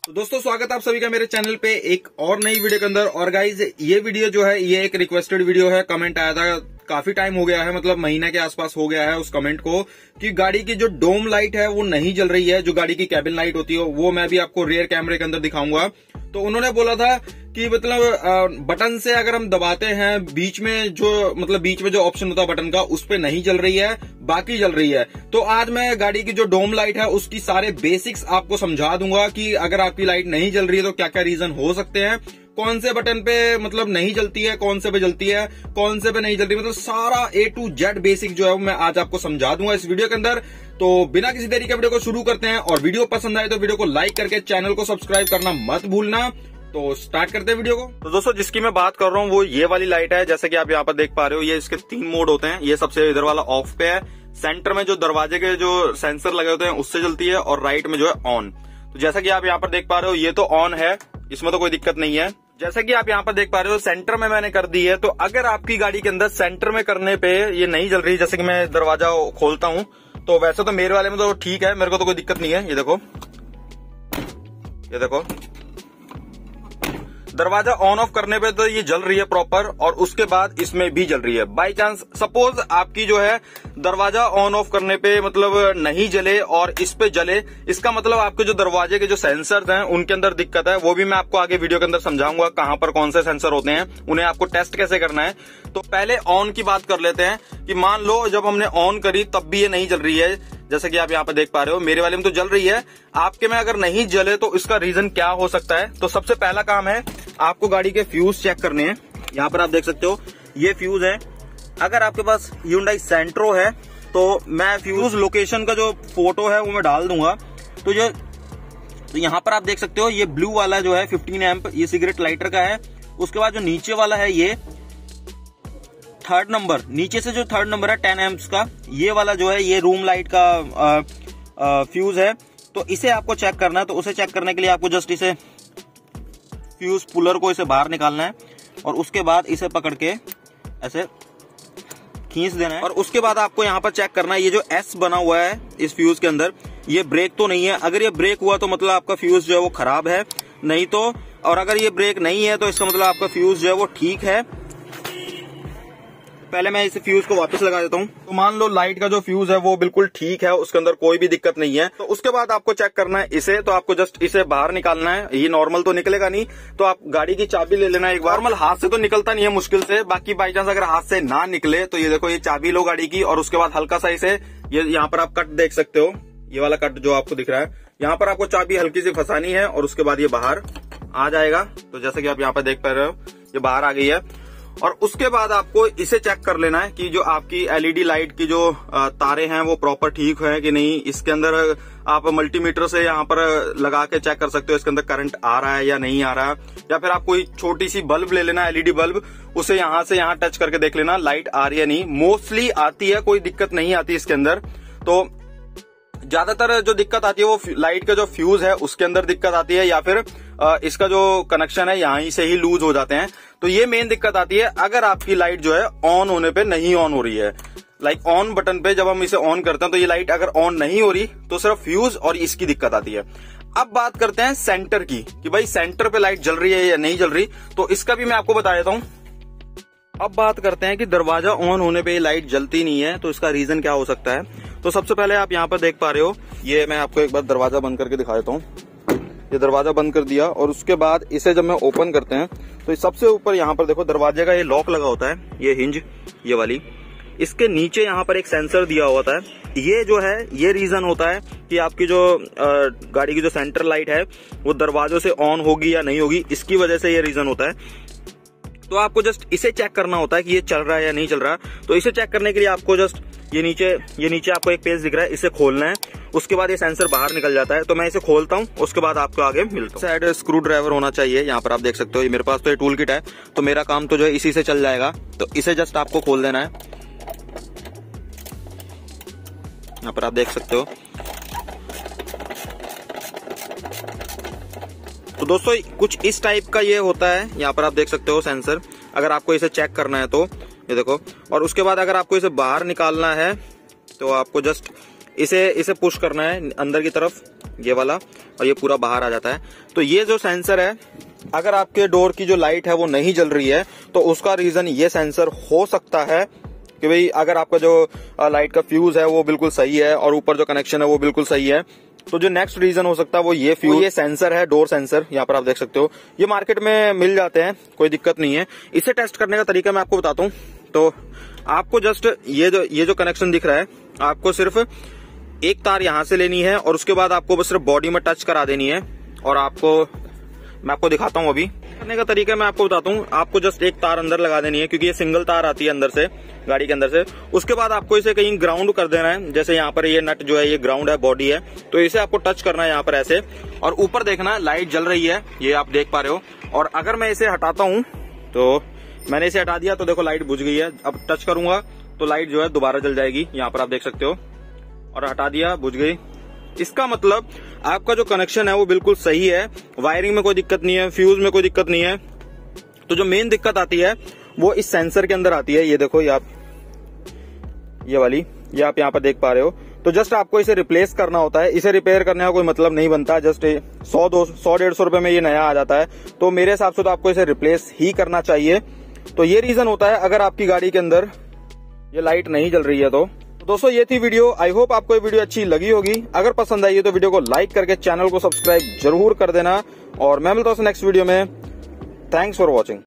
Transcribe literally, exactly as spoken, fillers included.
तो दोस्तों स्वागत है आप सभी का मेरे चैनल पे एक और नई वीडियो के अंदर। और गाइज ये वीडियो जो है ये एक रिक्वेस्टेड वीडियो है। कमेंट आया था, काफी टाइम हो गया है, मतलब महीना के आसपास हो गया है उस कमेंट को, कि गाड़ी की जो डोम लाइट है वो नहीं जल रही है, जो गाड़ी की कैबिन लाइट होती है वो मैं भी आपको रियर कैमरे के अंदर दिखाऊंगा। तो उन्होंने बोला था कि मतलब बटन से अगर हम दबाते हैं बीच में जो मतलब बीच में जो ऑप्शन होता है बटन का उस पे नहीं जल रही है, बाकी जल रही है। तो आज मैं गाड़ी की जो डोम लाइट है उसकी सारे बेसिक्स आपको समझा दूंगा कि अगर आपकी लाइट नहीं जल रही है तो क्या क्या रीजन हो सकते हैं, कौन से बटन पे मतलब नहीं जलती है, कौन से पे जलती है, कौन से पे नहीं जलती, मतलब सारा ए टू जेड बेसिक जो है वो मैं आज आपको समझा दूंगा इस वीडियो के अंदर। तो बिना किसी देरी के वीडियो को शुरू करते हैं, और वीडियो पसंद आए तो वीडियो को लाइक करके चैनल को सब्सक्राइब करना मत भूलना। तो स्टार्ट करते हैं वीडियो को। तो दोस्तों जिसकी मैं बात कर रहा हूँ वो ये वाली लाइट है, जैसे कि आप यहाँ पर देख पा रहे हो। ये इसके तीन मोड होते हैं। ये सबसे इधर वाला ऑफ पे है, सेंटर में जो दरवाजे के जो सेंसर लगे होते हैं उससे जलती है, और राइट में जो है ऑन। तो जैसा कि आप यहाँ पर देख पा रहे हो ये तो ऑन है, इसमें तो कोई दिक्कत नहीं है। जैसा कि आप यहाँ पर देख पा रहे हो सेंटर में मैंने कर दी है। तो अगर आपकी गाड़ी के अंदर सेंटर में करने पे ये नहीं जल रही, जैसे कि मैं दरवाजा खोलता हूँ तो वैसे तो मेरे वाले में तो ठीक है, मेरे को तो कोई दिक्कत नहीं है। ये देखो, ये देखो दरवाजा ऑन ऑफ करने पे तो ये जल रही है प्रॉपर, और उसके बाद इसमें भी जल रही है। बाई चांस सपोज आपकी जो है दरवाजा ऑन ऑफ करने पे मतलब नहीं जले और इस पे जले, इसका मतलब आपके जो दरवाजे के जो सेंसर हैं उनके अंदर दिक्कत है। वो भी मैं आपको आगे वीडियो के अंदर समझाऊंगा कहां पर कौन से सेंसर होते हैं, उन्हें आपको टेस्ट कैसे करना है। तो पहले ऑन की बात कर लेते हैं कि मान लो जब हमने ऑन करी तब भी ये नहीं जल रही है, जैसे कि आप यहाँ पे देख पा रहे हो मेरे वाले में तो जल रही है, आपके में अगर नहीं जले तो इसका रीजन क्या हो सकता है। तो सबसे पहला काम है आपको गाड़ी के फ्यूज चेक करने हैं। यहाँ पर आप देख सकते हो ये फ्यूज है। अगर आपके पास Hyundai सेंट्रो है तो मैं फ्यूज लोकेशन का जो फोटो है वो मैं डाल दूंगा। तो जो तो यहाँ पर आप देख सकते हो ये ब्लू वाला जो है फिफ्टीन एम्प ये सिगरेट लाइटर का है। उसके बाद जो नीचे वाला है ये थर्ड नंबर, नीचे से जो थर्ड नंबर है टेन एम्प्स का, ये वाला जो है ये रूम लाइट का आ, आ, फ्यूज है। तो इसे आपको चेक करना है। तो उसे चेक करने के लिए आपको जस्ट इसे फ्यूज पुलर को इसे बाहर निकालना है, और उसके बाद इसे पकड़ के ऐसे खींच देना है। और उसके बाद आपको यहाँ पर चेक करना है ये जो एस बना हुआ है इस फ्यूज के अंदर, ये ब्रेक तो नहीं है। अगर ये ब्रेक हुआ तो मतलब आपका फ्यूज जो है वो खराब है, नहीं तो, और अगर ये ब्रेक नहीं है तो इसका मतलब आपका फ्यूज जो है वो ठीक है। पहले मैं इस फ्यूज को वापस लगा देता हूँ। तो मान लो लाइट का जो फ्यूज है वो बिल्कुल ठीक है, उसके अंदर कोई भी दिक्कत नहीं है। तो उसके बाद आपको चेक करना है इसे। तो आपको जस्ट इसे बाहर निकालना है। ये नॉर्मल तो निकलेगा नहीं, तो आप गाड़ी की चाबी ले लेना है एक बार। नॉर्मल हाथ से तो निकलता नहीं है मुश्किल से, बाकी बाई चांस अगर हाथ से ना निकले तो ये देखो ये चाबी लो गाड़ी की, और उसके बाद हल्का सा इसे ये यहाँ पर आप कट देख सकते हो, ये वाला कट जो आपको दिख रहा है, यहाँ पर आपको चाबी हल्की सी फंसानी है और उसके बाद ये बाहर आ जाएगा। तो जैसे कि आप यहाँ पर देख पा रहे हो ये बाहर आ गई है। और उसके बाद आपको इसे चेक कर लेना है कि जो आपकी एलईडी लाइट की जो तारे हैं वो प्रॉपर ठीक है कि नहीं। इसके अंदर आप मल्टीमीटर से यहाँ पर लगा के चेक कर सकते हो इसके अंदर करंट आ रहा है या नहीं आ रहा है। या फिर आप कोई छोटी सी बल्ब ले लेना, एलईडी बल्ब, उसे यहाँ से यहाँ टच करके देख लेना लाइट आ रही है नहीं। मोस्टली आती है, कोई दिक्कत नहीं आती इसके अंदर। तो ज्यादातर जो दिक्कत आती है वो लाइट का जो फ्यूज है उसके अंदर दिक्कत आती है, या फिर इसका जो कनेक्शन है यहीं से ही लूज हो जाते हैं। तो ये मेन दिक्कत आती है अगर आपकी लाइट जो है ऑन होने पे नहीं ऑन हो रही है। लाइक ऑन बटन पे जब हम इसे ऑन करते हैं तो ये लाइट अगर ऑन नहीं हो रही तो सिर्फ फ्यूज और इसकी दिक्कत आती है। अब बात करते हैं सेंटर की, कि भाई सेंटर पे लाइट जल रही है या नहीं जल रही। तो इसका भी मैं आपको बता देता हूँ। अब बात करते हैं कि दरवाजा ऑन होने पे लाइट जलती नहीं है, तो इसका रीजन क्या हो सकता है। तो सबसे पहले आप यहाँ पर देख पा रहे हो, ये मैं आपको एक बार दरवाजा बंद करके दिखा देता हूँ। ये दरवाजा बंद कर दिया, और उसके बाद इसे जब मैं ओपन करते हैं तो सबसे ऊपर यहाँ पर देखो दरवाजे का ये लॉक लगा होता है, ये हिंज ये वाली, इसके नीचे यहाँ पर एक सेंसर दिया होता है। ये जो है ये रीजन होता है कि आपकी जो गाड़ी की जो सेंटर लाइट है वो दरवाजों से ऑन होगी या नहीं होगी, इसकी वजह से ये रीजन होता है। तो आपको जस्ट इसे चेक करना होता है कि ये चल रहा है या नहीं चल रहा। तो इसे चेक करने के लिए आपको जस्ट ये नीचे ये नीचे आपको एक पेज दिख रहा है, इसे खोलना है। उसके बाद ये सेंसर बाहर निकल जाता है। तो मैं इसे खोलता हूँ, उसके बाद आपको आगे मिलता हूँ। साइड स्क्रू ड्राइवर होना चाहिए, यहाँ पर आप देख सकते हो। ये मेरे पास तो ये टूल किट है, तो मेरा काम तो जो है इसी से चल जाएगा। तो इसे जस्ट आपको खोल देना है। यहाँ पर आप देख सकते हो। तो दोस्तों कुछ इस टाइप का ये होता है, यहाँ पर आप देख सकते हो सेंसर। अगर आपको इसे चेक करना है तो ये देखो, और उसके बाद अगर आपको इसे बाहर निकालना है तो आपको जस्ट इसे इसे पुश करना है अंदर की तरफ, ये वाला। और ये पूरा बाहर आ जाता है। तो ये जो सेंसर है, अगर आपके डोर की जो लाइट है वो नहीं जल रही है तो उसका रीजन ये सेंसर हो सकता है कि भाई अगर आपका जो लाइट का फ्यूज है वो बिल्कुल सही है और ऊपर जो कनेक्शन है वो बिल्कुल सही है, तो जो नेक्स्ट रीजन हो सकता है वो ये फ्यूज, ये सेंसर है, डोर सेंसर। यहाँ पर आप देख सकते हो, ये मार्केट में मिल जाते हैं, कोई दिक्कत नहीं है। इसे टेस्ट करने का तरीका मैं आपको बताता हूँ। तो आपको जस्ट ये जो ये जो कनेक्शन दिख रहा है, आपको सिर्फ एक तार यहां से लेनी है और उसके बाद आपको बस सिर्फ बॉडी में टच करा देनी है। और आपको मैं आपको दिखाता हूँ अभी करने का तरीका मैं आपको बताता हूँ। आपको जस्ट एक तार अंदर लगा देनी है, क्योंकि ये सिंगल तार आती है अंदर से, गाड़ी के अंदर से। उसके बाद आपको इसे कहीं ग्राउंड कर देना है, जैसे यहाँ पर ये नट जो है ये ग्राउंड है, बॉडी है, तो इसे आपको टच करना है यहाँ पर ऐसे। और ऊपर देखना लाइट जल रही है, ये आप देख पा रहे हो। और अगर मैं इसे हटाता हूँ, तो मैंने इसे हटा दिया तो देखो लाइट बुझ गई है। अब टच करूंगा तो लाइट जो है दोबारा जल जाएगी, यहाँ पर आप देख सकते हो। और हटा दिया, बुझ गई। इसका मतलब आपका जो कनेक्शन है वो बिल्कुल सही है, वायरिंग में कोई दिक्कत नहीं है, फ्यूज में कोई दिक्कत नहीं है। तो जो मेन दिक्कत आती है वो इस सेंसर के अंदर आती है। ये देखो, ये आप ये वाली ये आप यहाँ पर देख पा रहे हो। तो जस्ट आपको इसे रिप्लेस करना होता है। इसे रिपेयर करने का कोई मतलब नहीं बनता, जस्ट सौ दो सौ डेढ़ सौ रुपए में ये नया आ जाता है। तो मेरे हिसाब से तो आपको इसे रिप्लेस ही करना चाहिए। तो ये रीजन होता है अगर आपकी गाड़ी के अंदर ये लाइट नहीं जल रही है। तो दोस्तों ये थी वीडियो। आई होप आपको ये वीडियो अच्छी लगी होगी। अगर पसंद आई है तो वीडियो को लाइक करके चैनल को सब्सक्राइब जरूर कर देना। और मैं मिलता हूँ नेक्स्ट वीडियो में। Thanks for watching.